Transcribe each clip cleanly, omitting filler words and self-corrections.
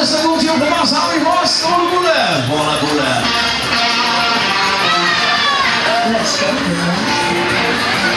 jongens, dan komt hij op de was. Hou je vast, voor de boele. Voor de boele. Let's go.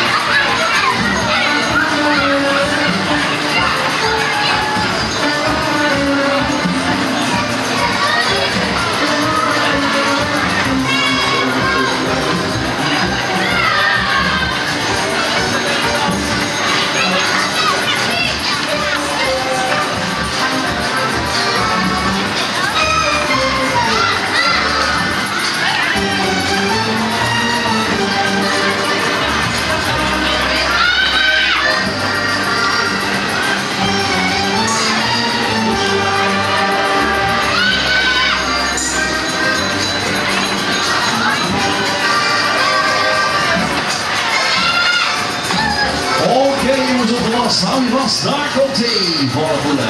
Hou je vast, daar komt hij voor de boele.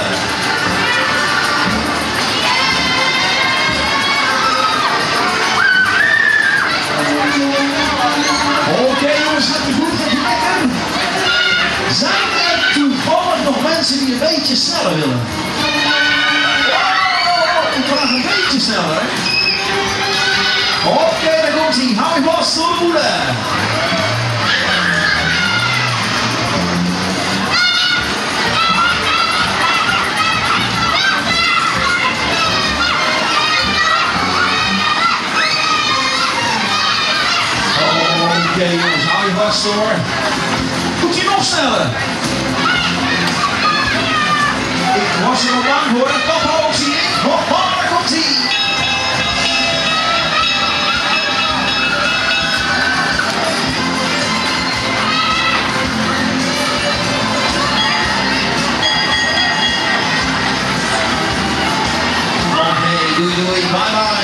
Oké jongens, gaat u goed, gaat u lekker? Zijn er toevallig nog mensen die een beetje sneller willen? Ik vraag een beetje sneller. Oké, daar komt hij, hou je vast voor de boele. Oké jongens, hou je vast hoor. Moet je nog sneller? Ik was er nog bang voor. Kap hoog zie ik. Hoppa, daar komt hij. Oké, doei doei, bye bye.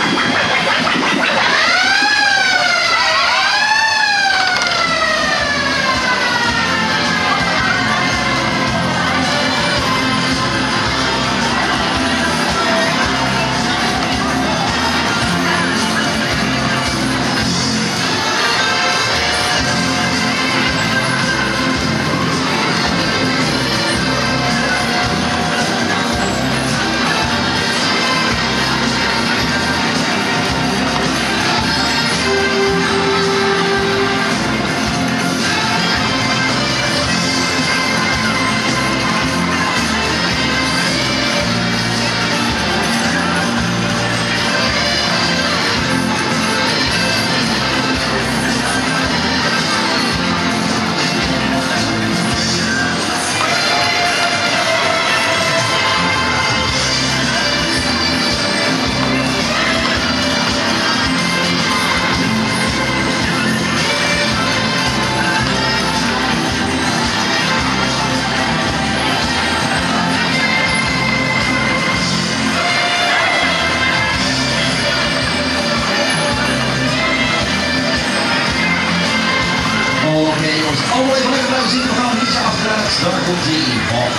Oké jongens, allemaal even lekker blijven zitten. We gaan een beetje achteruit. Daar komt hij.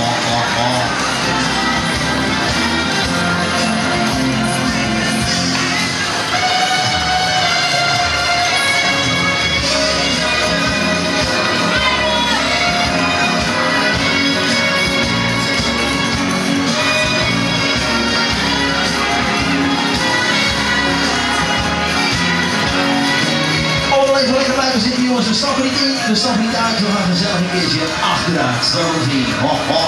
Even lekker blijven zitten jongens, we stappen niet in, we stappen niet uit, we gaan gezellig een keertje achteruit. Daar komt hij. Ho, ho.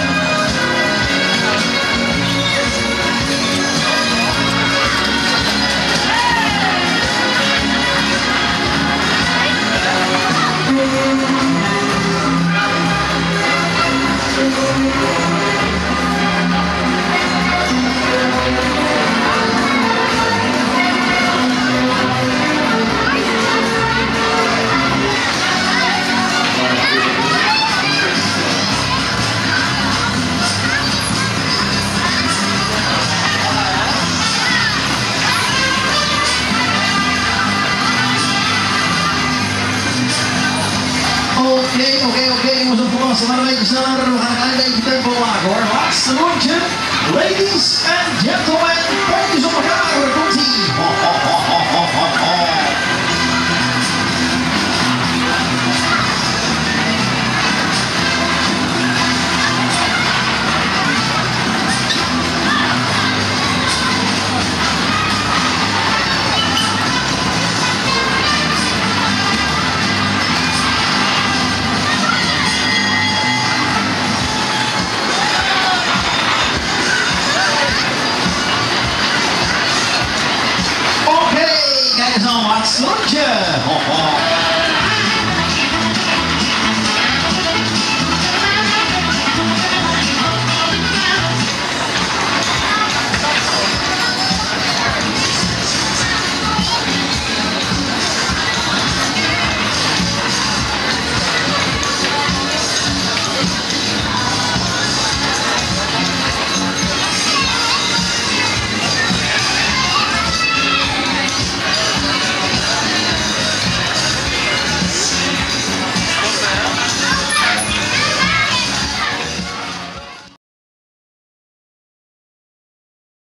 Oké, jongens, opgewassen, maar een beetje sneller. We gaan een klein beetje tempo maken hoor. Laatste rondje. Ladies and gentlemen, puntjes op elkaar. Daar komt ie. laatste rondje. Ho, ho.